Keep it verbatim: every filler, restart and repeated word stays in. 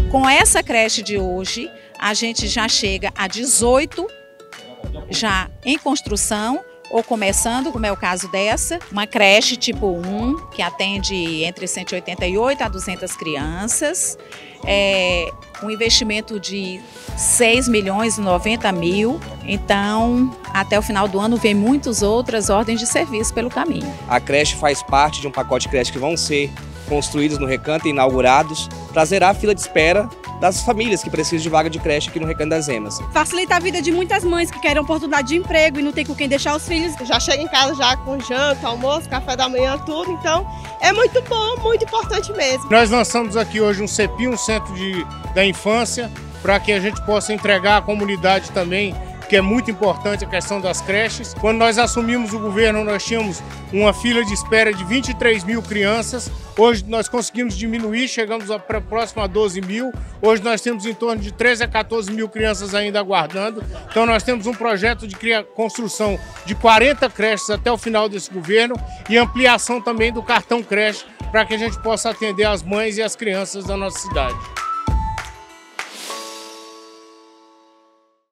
Com essa creche de hoje, a gente já chega a dezoito já em construção ou começando, como é o caso dessa, uma creche tipo um, que atende entre cento e oitenta e oito a duzentas crianças, é, um investimento de seis milhões e noventa mil, então até o final do ano vem muitas outras ordens de serviço pelo caminho. A creche faz parte de um pacote de creche que vão ser construídos no Recanto e inaugurados para zerar a fila de espera das famílias que precisam de vaga de creche aqui no Recanto das Emas. Facilita a vida de muitas mães que querem oportunidade de emprego e não tem com quem deixar os filhos. Já chega em casa já com janta, almoço, café da manhã, tudo, então é muito bom, muito importante mesmo. Nós lançamos aqui hoje um CEPI, um Centro de, da Infância, para que a gente possa entregar à comunidade também, que é muito importante a questão das creches. Quando nós assumimos o governo, nós tínhamos uma fila de espera de vinte e três mil crianças. Hoje nós conseguimos diminuir, chegamos a próximo a doze mil. Hoje nós temos em torno de treze a quatorze mil crianças ainda aguardando. Então nós temos um projeto de criar, construção de quarenta creches até o final desse governo e ampliação também do cartão creche para que a gente possa atender as mães e as crianças da nossa cidade.